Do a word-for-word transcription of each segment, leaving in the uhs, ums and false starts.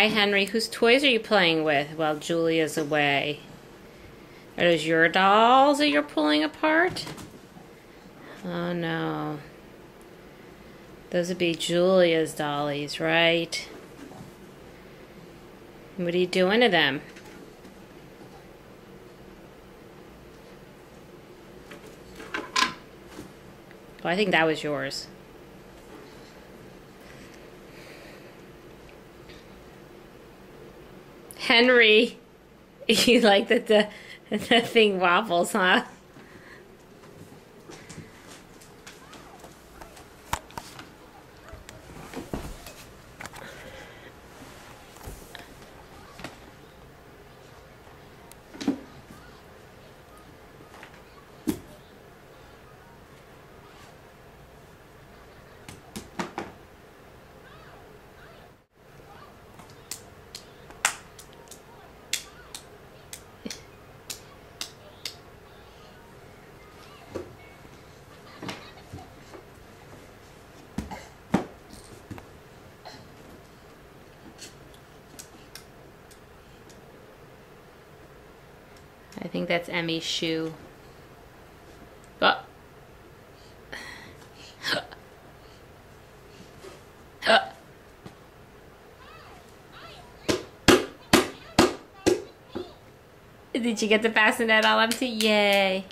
Hi, Henry. Whose toys are you playing with while Julia's away? Are those your dolls that you're pulling apart? Oh, no. Those would be Julia's dollies, right? What are you doing to them? Oh, I think that was yours. Henry, you like that the, the thing wobbles, huh? I think that's Emmy's shoe. Oh. Did you get the bassinet all empty? Yay.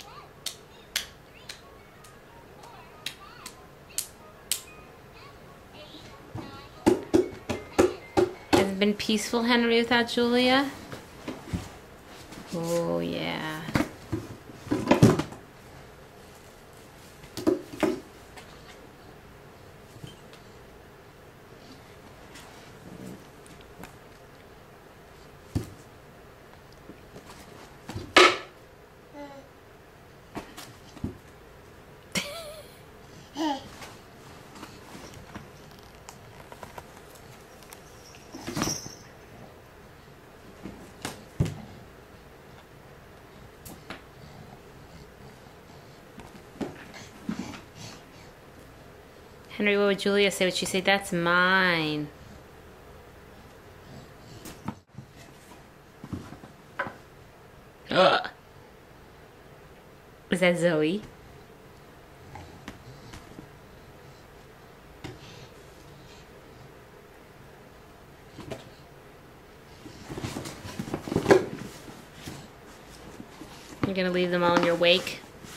Has it been peaceful, Henry, without Julia? Oh, yeah. Henry, what would Julia say? Would she say, that's mine? Ugh. Was that Zoe? You're gonna leave them all in your wake?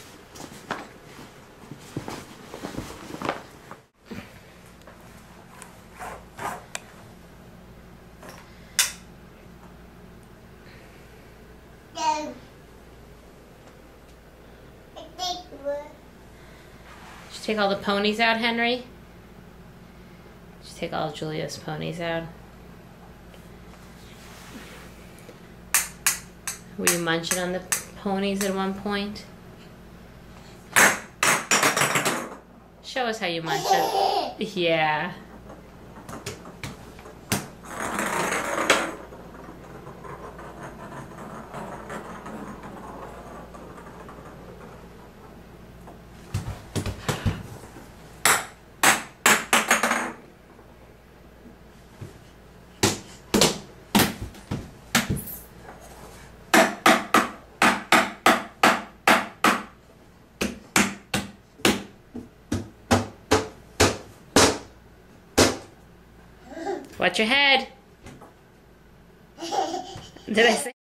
Did you take all the ponies out, Henry? Did you take all of Julia's ponies out? Were you munching on the ponies at one point? Show us how you munch it. Yeah. Watch your head. Did I say?